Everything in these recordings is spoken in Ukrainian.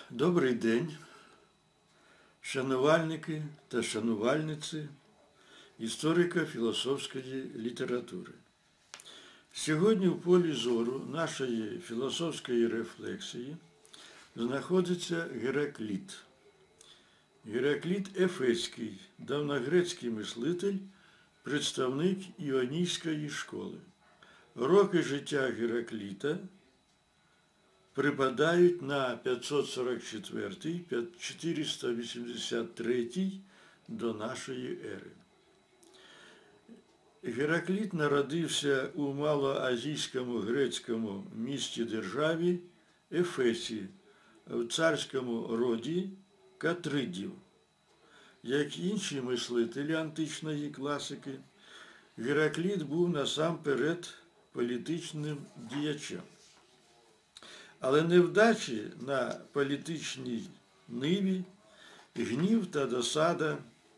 Добрий день, шанувальники та шанувальниці історико-філософської літератури. Сьогодні в полі зору нашої філософської рефлексії знаходиться Геракліт. Геракліт Ефеський, давньогрецький мислитель, представник Іонійської школи. Роки життя Геракліта припадають на 544-483 до нашої ери. Геракліт народився у малоазійському грецькому місті-державі Ефесі в царському роді Катридів. Як інші мислителі античної класики, Геракліт був насамперед політичним діячем. Але невдачі на політичній ниві, гнів та досада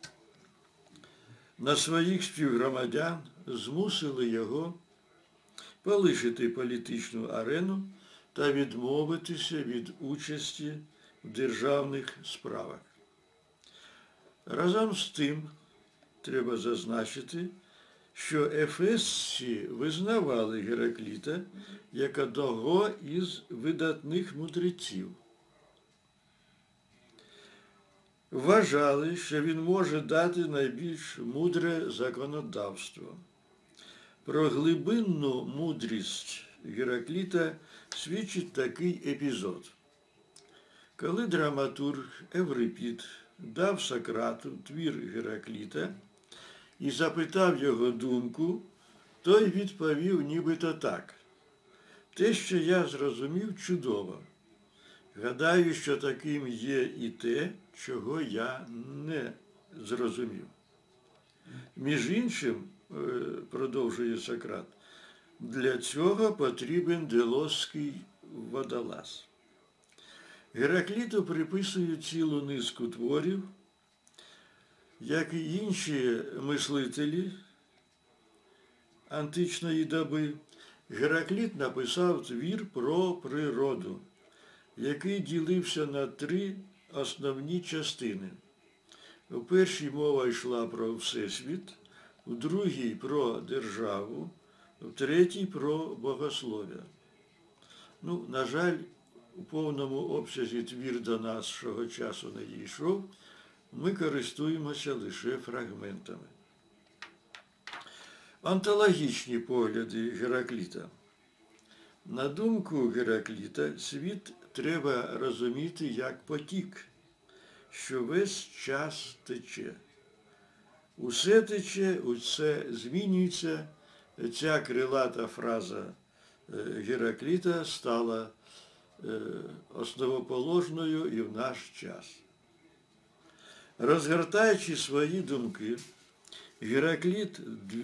на своїх співгромадян змусили його полишити політичну арену та відмовитися від участі в державних справах. Разом з тим, треба зазначити, що ефесці визнавали Геракліта як одного із видатних мудреців. Вважали, що він може дати найбільш мудре законодавство. Про глибинну мудрість Геракліта свідчить такий епізод. Коли драматург Еврипід дав Сократу твір Геракліта і запитав його думку, той відповів нібито так. Те, що я зрозумів, чудово. Гадаю, що таким є і те, чого я не зрозумів. Між іншим, продовжує Сократ, для цього потрібен делосський водолаз. Геракліту приписують цілу низку творів, як і інші мислителі античної доби. Геракліт написав твір про природу, який ділився на три основні частини. У першій мова йшла про Всесвіт, у другій – про державу, у третій – про богослов'я. На жаль, у повному обсязі твір до нашого часу не дійшов, ми користуємося лише фрагментами. Онтологічні погляди Геракліта. На думку Геракліта, світ треба розуміти як потік, що весь час тече. Усе тече, усе змінюється. Ця крилата фраза Геракліта стала основоположною і в наш час. Розгортаючи свої думки, Геракліт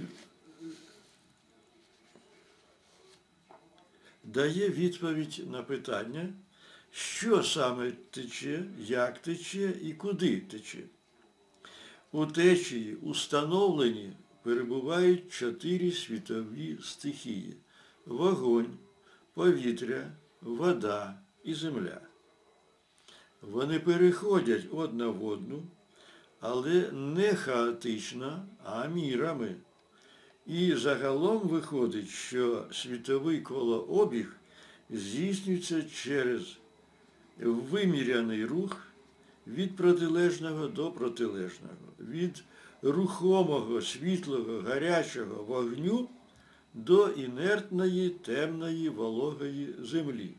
дає відповідь на питання, що саме тече, як тече і куди тече. У течії, установленні, перебувають 4 світові стихії – вогонь, повітря, вода і земля. Вони переходять одна в одну, але не хаотично, а мірами. І загалом виходить, що світовий колообіг здійснюється через виміряний рух від протилежного до протилежного, від рухомого, світлого, гарячого вогню до інертної, темної, вологої землі.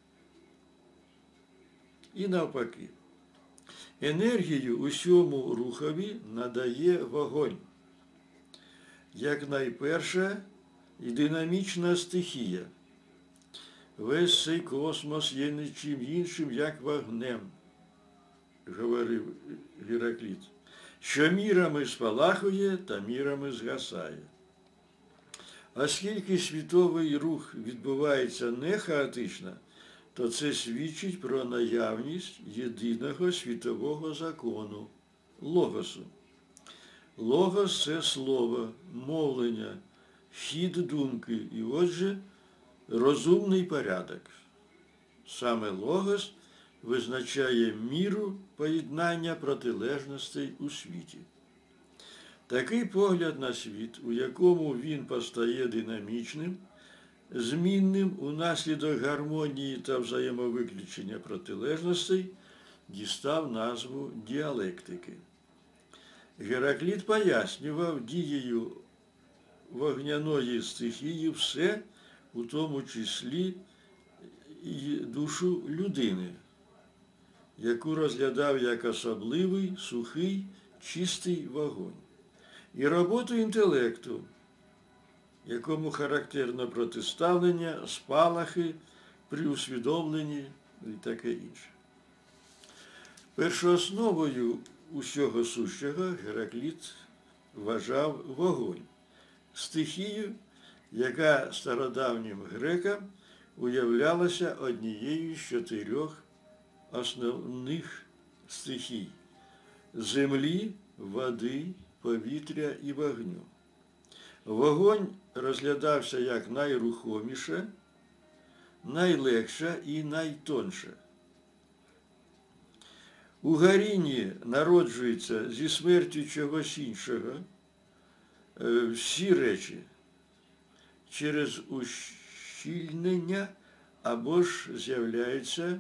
І навпаки. Енергію усьому рухові надає вогонь, як найперша і динамічна стихія. Весь цей космос є нічим іншим, як вогнем, говорив Геракліт, що мірами спалахує та мірами згасає. Оскільки світовий рух відбувається не хаотично, то це свідчить про наявність єдиного світового закону – логосу. Логос – це слово, мовлення, хід думки і, отже, розумний порядок. Саме логос визначає міру поєднання протилежностей у світі. Такий погляд на світ, у якому він постає динамічним, змінним унаслідок гармонії та взаємовиключення протилежностей, дістав назву діалектики. Геракліт пояснював дією вогняної стихії все, у тому числі і душу людини, яку розглядав як особливий, сухий, чистий вогонь, і роботу інтелекту, якому характерно протиставлення, спалахи при усвідомленні і таке інше. Першоосновою усього сущого Геракліт вважав вогонь, стихію, яка стародавнім грекам уявлялася однією з 4 основних стихій – землі, води, повітря і вогню. Вогонь розглядався як найрухоміша, найлегша і найтонша. У горінні народжується зі смертю чогось іншого всі речі через ущільнення або ж з'являються,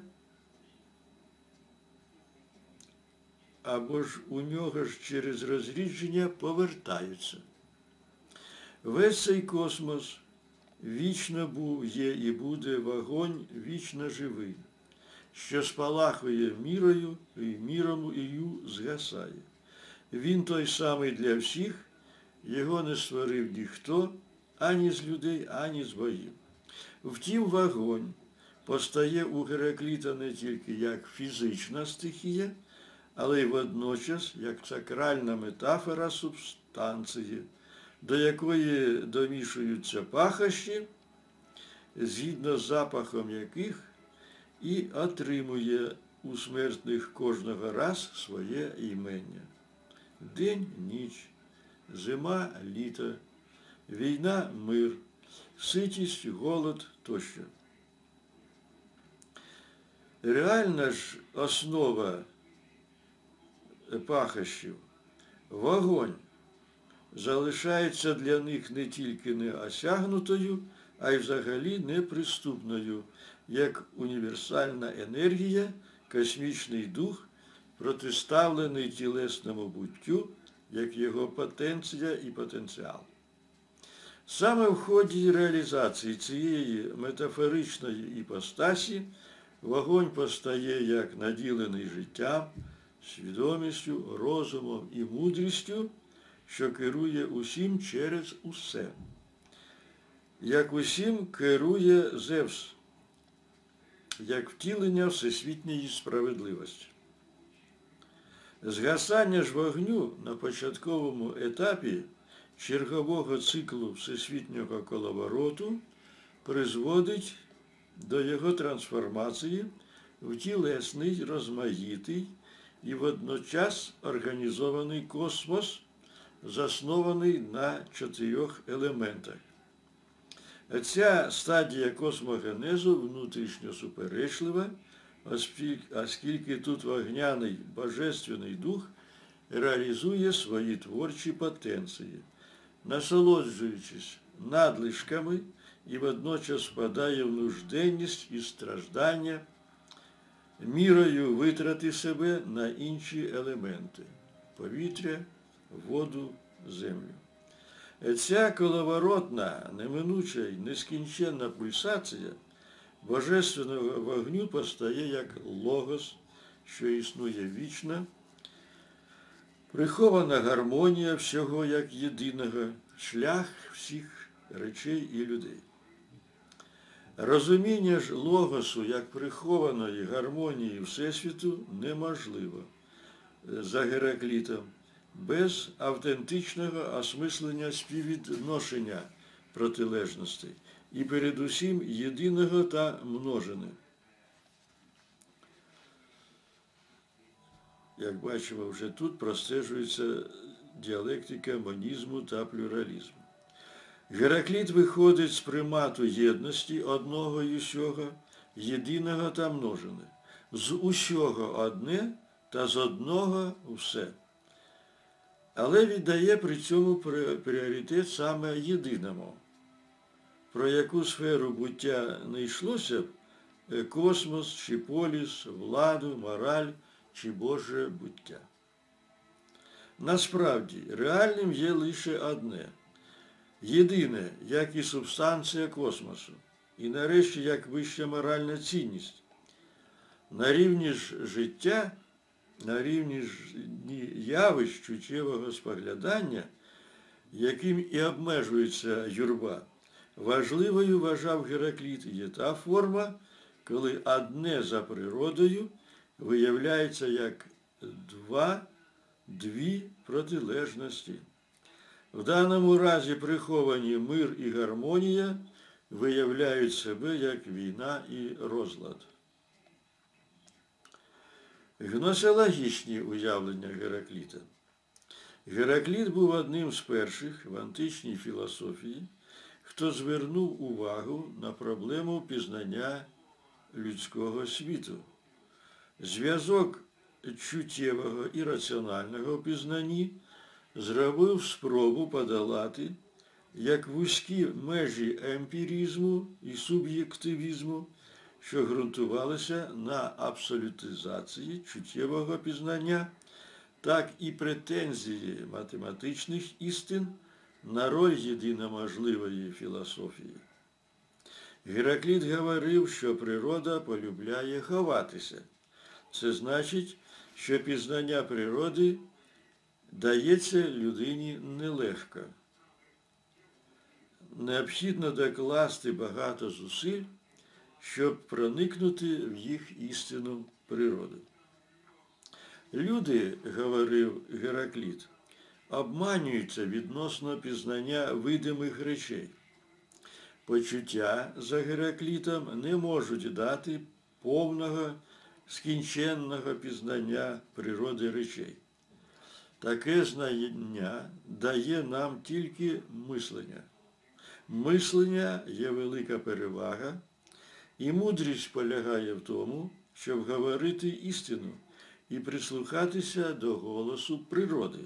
або ж у нього ж через розрідження повертаються. Весь цей космос вічно був, є і буде вогонь вічно живий, що спалахує мірою і мірою згасає. Він той самий для всіх, його не створив ніхто, ані з людей, ані з богів. Втім, вогонь постає у Геракліта не тільки як фізична стихія, але й водночас як сакральна метафора субстанції, до якої домішуються пахощі, згідно з запахом яких і отримує у смертних кожного раз своє імення. День – ніч, зима – літо, війна – мир, ситість – голод тощо. Реальна ж основа пахощів – вогонь – залишається для них не тільки неосягнутою, а й взагалі неприступною, як універсальна енергія, космічний дух, протиставлений тілесному буттю, як його потенція і потенціал. Саме в ході реалізації цієї метафоричної іпостасі вогонь постає як наділений життям, свідомістю, розумом і мудрістю, що керує усім через усе. Як усім керує Зевс, як втілення всесвітньої справедливості. Згасання ж вогню на початковому етапі чергового циклу всесвітнього коловороту призводить до його трансформації в тілесний, розмаїтий і водночас організований космос, заснований на 4 елементах. Ця стадія космогенезу внутрішньо суперечлива, оскільки тут вогняний божественний дух реалізує свої творчі потенції, насолоджуючись надлишками і водночас впадає в нужденність і страждання, мірою витрати себе на інші елементи – повітря, воду, землю. Ця коловоротна, неминуча й нескінченна пульсація божественного вогню постає як логос, що існує вічно, прихована гармонія всього як єдиного, шлях всіх речей і людей. Розуміння ж логосу як прихованої гармонії Всесвіту неможливо за Гераклітом без автентичного осмислення співвідношення протилежностей і передусім єдиного та множини. Як бачимо, вже тут простежується діалектика монізму та плюралізму. Геракліт виходить з примату єдності одного і всього, єдиного та множини. з усього одне та з одного все. Але віддає при цьому пріоритет саме єдиному. Про яку сферу буття не йшлося б, космос чи поліс, владу, мораль чи Боже буття. Насправді, реальним є лише одне. Єдине, як і субстанція космосу. І нарешті, як вища моральна цінність. На рівні ж життя, на рівні ж явищ чуттєвого споглядання, яким і обмежується юрба, важливою, вважав Геракліт, є та форма, коли одне за природою виявляється як дві протилежності. В даному разі приховані мир і гармонія виявляють себе як війна і розлад. Гносеологічні уявлення Геракліта. Геракліт був одним з перших в античній філософії, хто звернув увагу на проблему пізнання людського світу. Зв'язок чуттєвого і раціонального в пізнанні зробив спробу подолати як вузькі межі емпіризму і суб'єктивізму, що ґрунтувалися на абсолютизації чуттєвого пізнання, так і претензії математичних істин на роль єдиноможливої філософії. Геракліт говорив, що природа полюбляє ховатися. Це значить, що пізнання природи дається людині нелегко. Необхідно докласти багато зусиль, щоб проникнути в їх істинну природу. Люди, говорив Геракліт, обманюються відносно пізнання видимих речей. Почуття, за Гераклітом, не можуть дати повного, скінченного пізнання природи речей. Таке знання дає нам тільки мислення. Мислення є велика перевага, і мудрість полягає в тому, щоб говорити істину і прислухатися до голосу природи,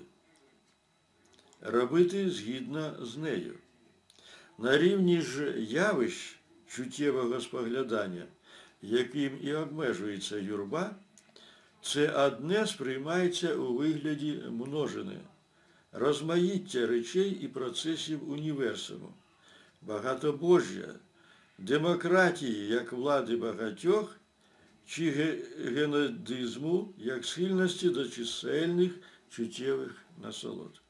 робити згідно з нею. На рівні ж явищ чуттєвого споглядання, яким і обмежується юрба, це одне сприймається у вигляді множини, розмаїття речей і процесів універсуму, багатобожжя, демократії як влади багатьох, чи генодизму як схильності до чисельних чуттєвих насолод.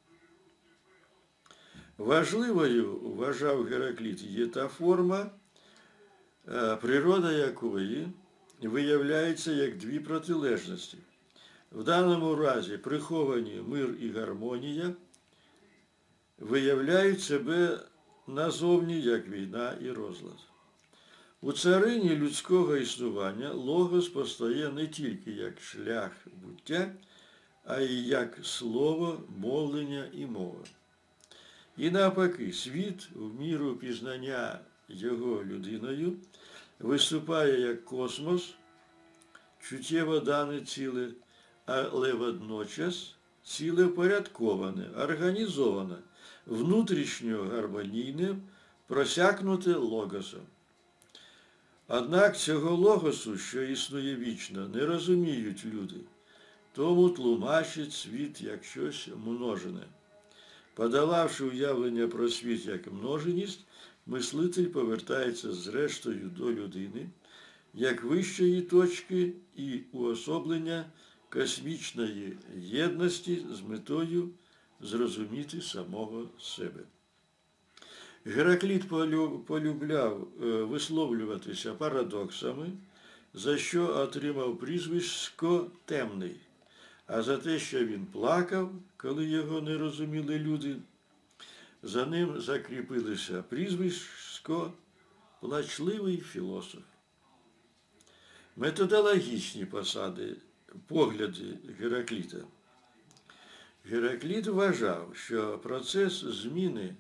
Важливою, вважав Геракліт, є та форма, природа якої виявляється як дві протилежності. В даному разі приховані мир і гармонія виявляють себе назовні як війна і розлад. У царині людського існування логос постає не тільки як шлях буття, а й як слово, мовлення і мова. І навпаки, світ в міру пізнання його людиною виступає як космос, чуттєво дане ціле, але водночас ціле впорядковане, організоване, внутрішньо гармонійне, просякнуте логосом. Однак цього логосу, що існує вічно, не розуміють люди, тому тлумачать світ як щось множене. Подолавши уявлення про світ як множеність, мислитель повертається зрештою до людини, як вищої точки і уособлення космічної єдності з метою зрозуміти самого себе. Геракліт полюбляв висловлюватися парадоксами, за що отримав прізвисько «темний», а за те, що він плакав, коли його не розуміли люди, за ним закріпилося прізвисько «плачливий філософ». Методологічні погляди Геракліта. Геракліт вважав, що процес зміни,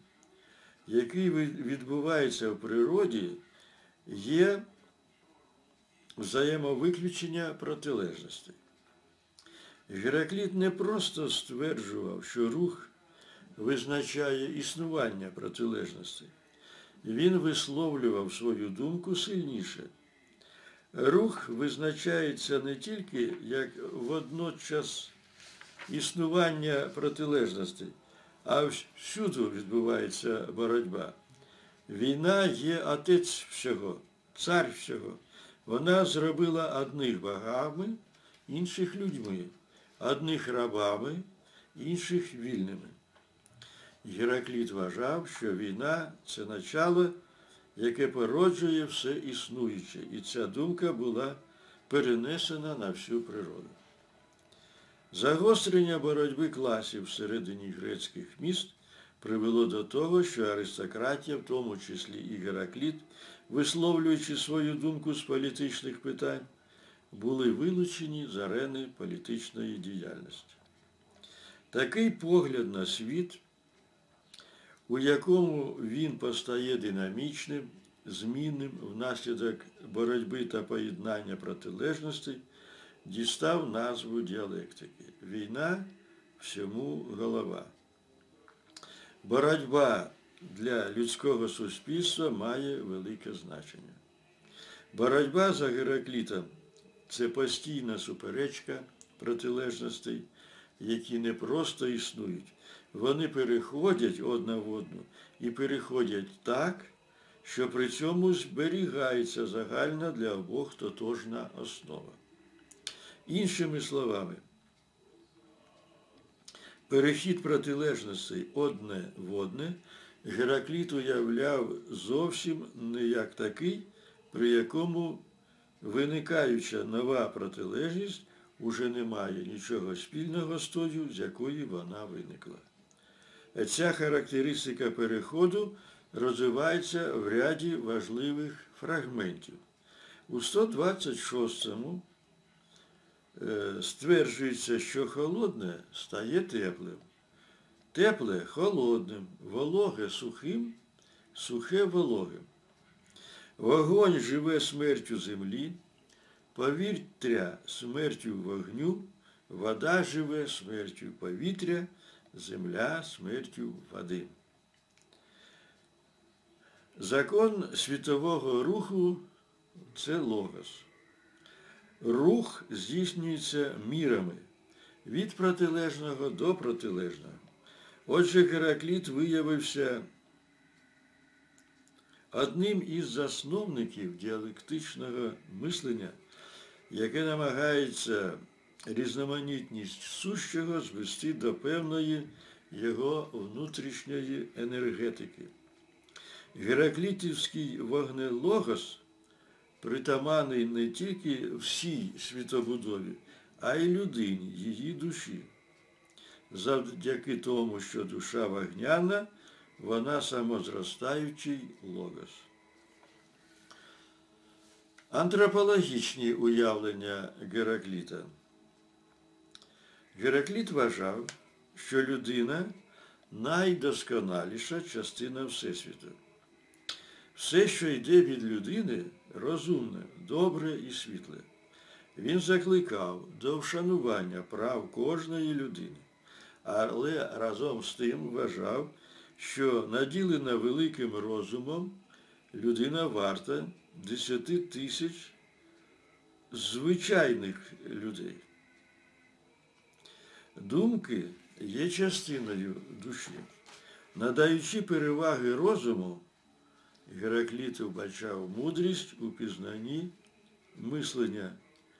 який відбувається в природі, є взаємовиключення протилежностей. Геракліт не просто стверджував, що рух визначає існування протилежностей. Він висловлював свою думку сильніше. Рух визначається не тільки як водночас існування протилежностей, а всюди відбувається боротьба. Війна є отець всього, цар всього. Вона зробила одних богами, інших людьми, одних рабами, інших вільними. Геракліт вважав, що війна – це начало, яке породжує все існуюче, і ця думка була перенесена на всю природу. Загострення боротьби класів всередині грецьких міст привело до того, що аристократія, в тому числі і Геракліт, висловлюючи свою думку з політичних питань, були вилучені з арени політичної діяльності. Такий погляд на світ, у якому він постає динамічним, змінним внаслідок боротьби та поєднання протилежностей, дістав назву діалектики. Війна – всьому голова. Боротьба для людського суспільства має велике значення. Боротьба за Гераклітом – це постійна суперечка протилежностей, які не просто існують, вони переходять одна в одну і переходять так, що при цьому зберігається загальна для обох тотожна основа. Іншими словами, перехід протилежностей одне в одне Геракліт уявляв зовсім не як такий, при якому виникаюча нова протилежність уже не має нічого спільного з тою, з якої вона виникла. Ця характеристика переходу розвивається в ряді важливих фрагментів. У 126-му стверджується, що холодне стає теплим, тепле – холодним, вологе – сухим, сухе – вологим. Вогонь живе смертю землі, повітря – смертю вогню, вода живе смертю повітря, земля – смертю води. Закон світового руху – це логос. Рух здійснюється мірами від протилежного до протилежного. Отже, Геракліт виявився одним із засновників діалектичного мислення, яке намагається різноманітність сущого звести до певної його внутрішньої енергетики. Гераклітівський вогнелогос притаманний не тільки всій світобудові, а й людині, її душі. Завдяки тому, що душа вогняна, вона самозростаючий логос. Антропологічні уявлення Геракліта. Геракліт вважав, що людина – найдосконаліша частина Всесвіту. Все, що йде від людини, розумне, добре і світле. Він закликав до вшанування прав кожної людини, але разом з тим вважав, що наділена великим розумом людина варта 10 тисяч звичайних людей. Думки є частиною душі. Надаючи переваги розуму, Геракліт вбачав мудрість у пізнанні мислення,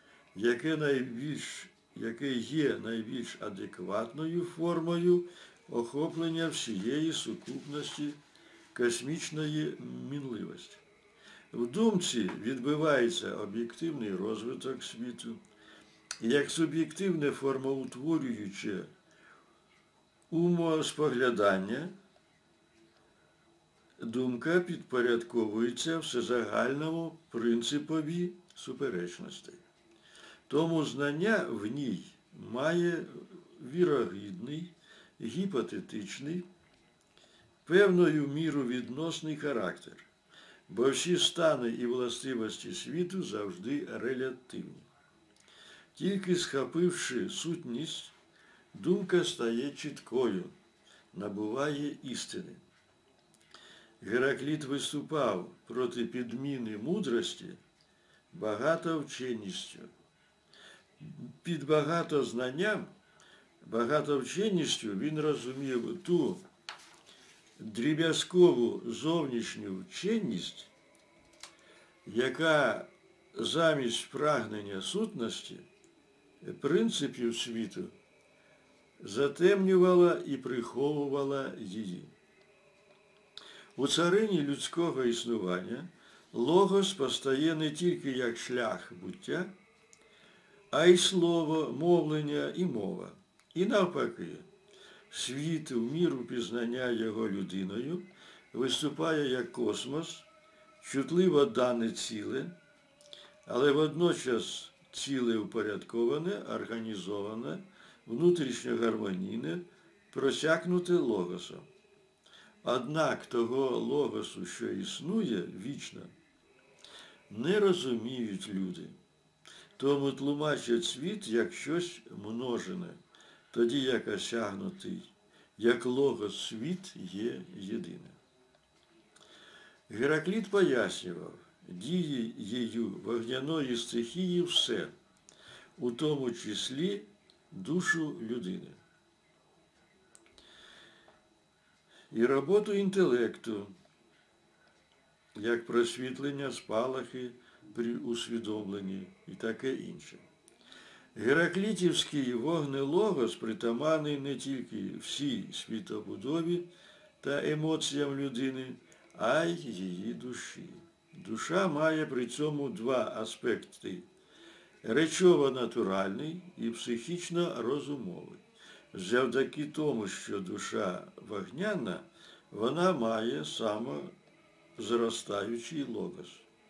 яке є найбільш адекватною формою охоплення всієї сукупності космічної мінливості. В думці відбувається об'єктивний розвиток світу, як суб'єктивне формоутворююче умоспоглядання, думка підпорядковується всезагальному принципові суперечностей. Тому знання в ній має вірогідний, гіпотетичний, певною міру відносний характер. бо всі стани і властивості світу завжди релятивні. Тільки схопивши сутність, думка стає чіткою, набуває істини. Геракліт виступав проти підміни мудрості багатовченістю. Під багатознанням, багатовченістю він розумів ту дріб'язкову зовнішню вченість, яка замість прагнення сутності, принципів світу, затемнювала і приховувала її. У царині людського існування логос постає не тільки як шлях буття, а й слово, мовлення і мова. І навпаки, світ в міру пізнання його людиною виступає як космос, чутливо дане ціле, але водночас ціле упорядковане, організоване, внутрішньо гармонійне, просякнуте логосом. Однак того логосу, що існує вічно, не розуміють люди. Тому тлумачать світ як щось множене, тоді як осягнутий, як логос світ є єдине. Геракліт пояснював, дією вогняної стихії все, у тому числі душу людини. І роботу інтелекту, як просвітлення, спалахи при усвідомленні і таке інше. Гераклітівський вогнелогос притаманний не тільки всій світобудові та емоціям людини, а й її душі. Душа має при цьому два аспекти – речово-натуральний і психічно-розумовий. Завдяки тому, що душа вогняна, вона має самозростаючий логос.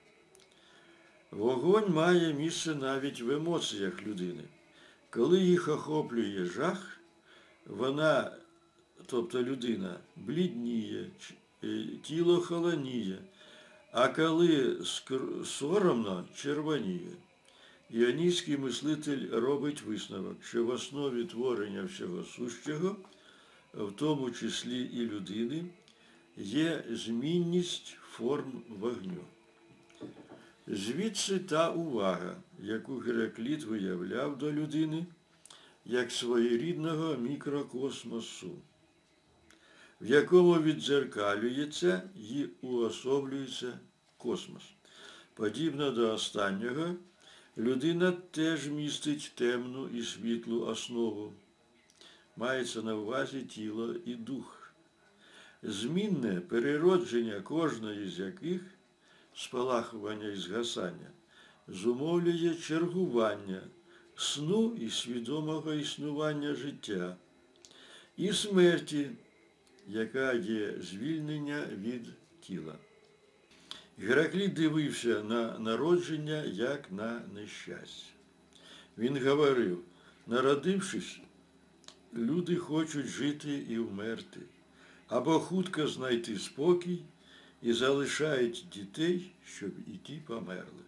Вогонь має місце навіть в емоціях людини. Коли їх охоплює жах, вона, тобто людина, блідніє, тіло холоніє, а коли соромно, червоніє. Іонійський мислитель робить висновок, що в основі творення всього сущого, в тому числі і людини, є змінність форм вогню. Звідси та увага, яку Геракліт виявляв до людини, як своєрідного мікрокосмосу, в якому віддзеркалюється і уособлюється космос. Подібно до останнього, людина теж містить темну і світлу основу. Мається на увазі тіло і дух. Змінне переродження кожної з яких, спалахування і згасання, зумовлює чергування сну і свідомого існування життя, і смерті, яка є звільнення від тіла. Геракліт дивився на народження як на нещастя. Він говорив, народившись, люди хочуть жити і вмерти, або хутко знайти спокій і залишають дітей, щоб і ті померли.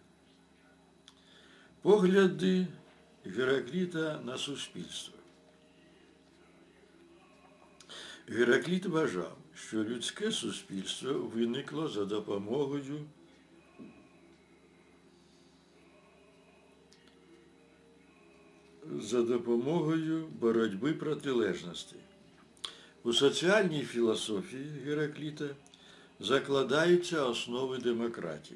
Погляди Геракліта на суспільство. Геракліт вважав, що людське суспільство виникло за допомогою боротьби протилежностей. У соціальній філософії Геракліта закладаються основи демократії.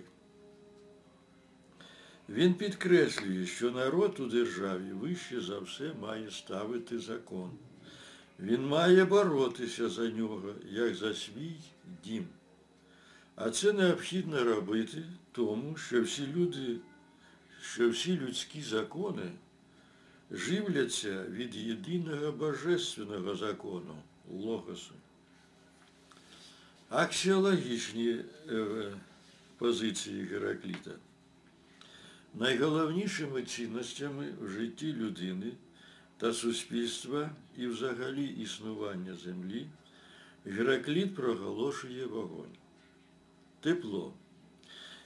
Він підкреслює, що народ у державі вище за все має ставити закон. Він має боротися за нього, як за свій дім. А це необхідно робити тому, що всі людські закони живляться від єдиного божественного закону – логосу. Аксіологічні позиції Геракліта. Найголовнішими цінностями в житті людини та суспільства і взагалі існування землі Геракліт проголошує вогонь, тепло,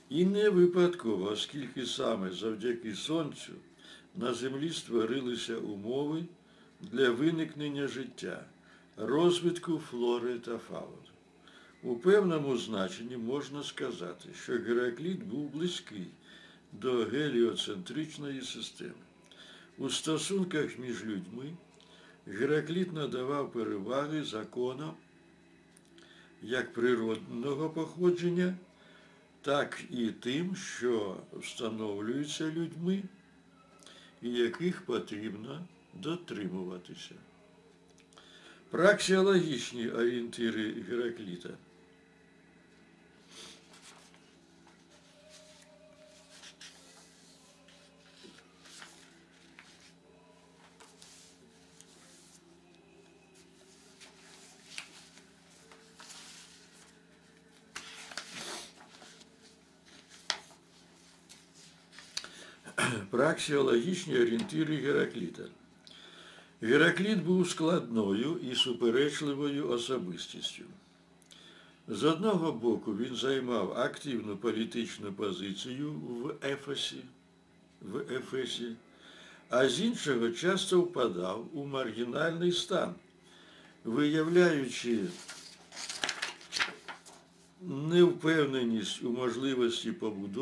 І не випадково, оскільки саме завдяки Сонцю на Землі створилися умови для виникнення життя, розвитку флори та фауни. У певному значенні можна сказати, що Геракліт був близький до геліоцентричної системи. У стосунках між людьми Геракліт надавав переваги законам як природного походження, так і тим, що встановлюються людьми і яких потрібно дотримуватися. Праксіологічні орієнтири Геракліта. Праксіологічні орієнтири Геракліта. Геракліт був складною і суперечливою особистістю. З одного боку, він займав активну політичну позицію в Ефесі, а з іншого часто впадав у маргінальний стан, виявляючи невпевненість у можливості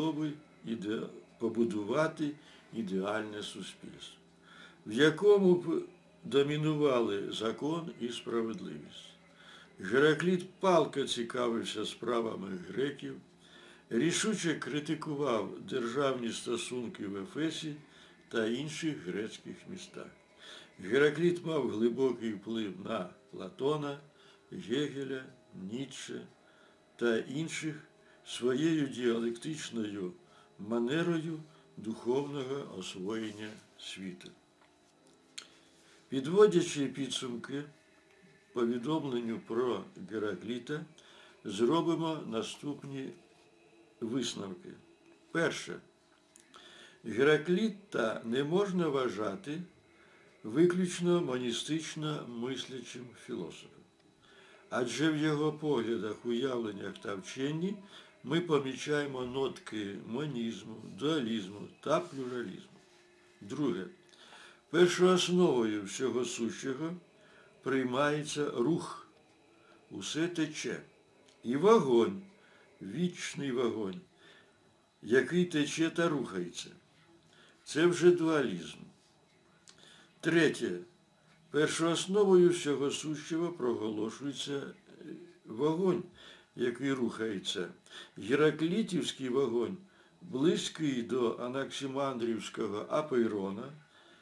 побудувати ідеальне суспільство, в якому б домінували закон і справедливість. Геракліт палко цікавився справами греків, рішуче критикував державні стосунки в Ефесі та інших грецьких містах. Геракліт мав глибокий вплив на Платона, Гегеля, Ніцше та інших своєю діалектичною манерою духовного освоєння світу. Підводячи підсумки повідомленню про Геракліта, зробимо наступні висновки. Перше. Геракліта не можна вважати виключно моністично мислячим філософом, адже в його поглядах, уявленнях та вченні ми помічаємо нотки монізму, дуалізму та плюралізму. Друге. Першоосновою всього сущого приймається рух. Усе тече. І вогонь, вічний вогонь, який тече та рухається. Це вже дуалізм. Третє. Першоосновою всього сущого проголошується вогонь, який рухається. Гераклітівський вогонь близький до анаксимандрівського апейрона,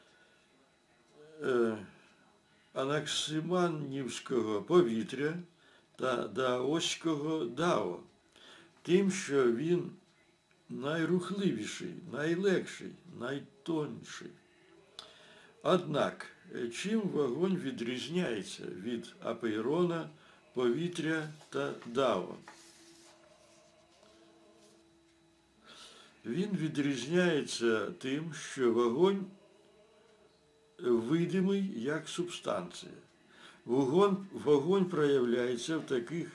анаксиманівського повітря та даоського дао, тим, що він найрухливіший, найлегший, найтонший. Однак, чим вогонь відрізняється від апейрона, повітря та дао? Він відрізняється тим, що вогонь видимий як субстанція. Вогонь проявляється в таких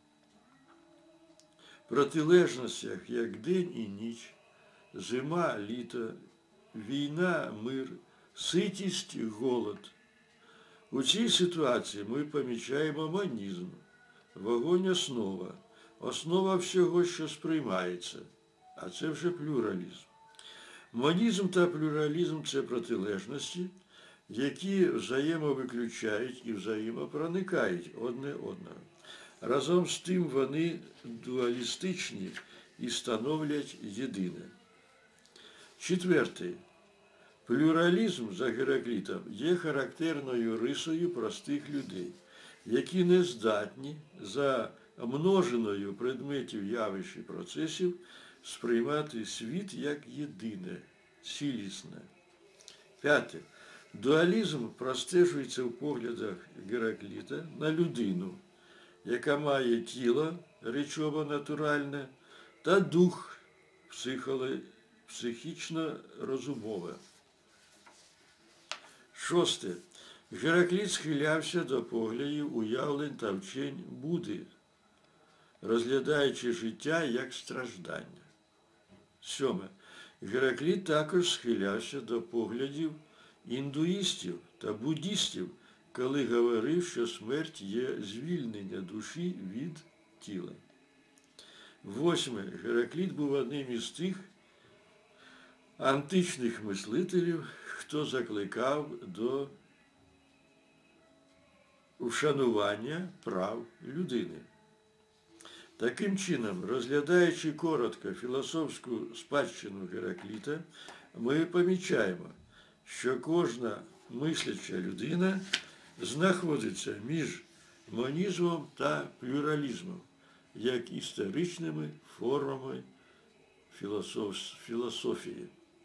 протилежностях, як день і ніч, зима, літо, війна, мир, ситість, голод. У цій ситуації ми помічаємо монізм. Вогонь – основа. Основа всього, що сприймається. А це вже плюралізм. Монізм та плюралізм – це протилежності, які взаємовиключають і взаємопроникають одне одного. Разом з тим вони дуалістичні і становлять єдине. Четверте. Плюралізм за Гераклітом є характерною рисою простих людей, які не здатні за множиною предметів, явищ і процесів сприймати світ як єдине, цілісне. П'яте. Дуалізм простежується в поглядах Геракліта на людину, яка має тіло речово-натуральне та дух психічно-розумове. Шосте. Геракліт схилявся до поглядів, уявлень та вчень Будди, розглядаючи життя як страждання. 7. Геракліт також схилявся до поглядів індуїстів та буддістів, коли говорив, що смерть є звільнення душі від тіла. 8. Геракліт був одним із тих античних мислителів, хто закликав до вшанування прав людини. Таким чином, розглядаючи коротко філософську спадщину Геракліта, ми помічаємо, що кожна мисляча людина знаходиться між монізмом та плюралізмом, як історичними формами філософії.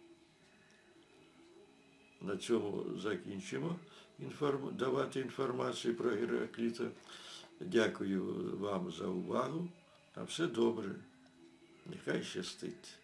На цьому закінчимо давати інформацію про Геракліта. Дякую вам за увагу. На все добре. Нехай щастить.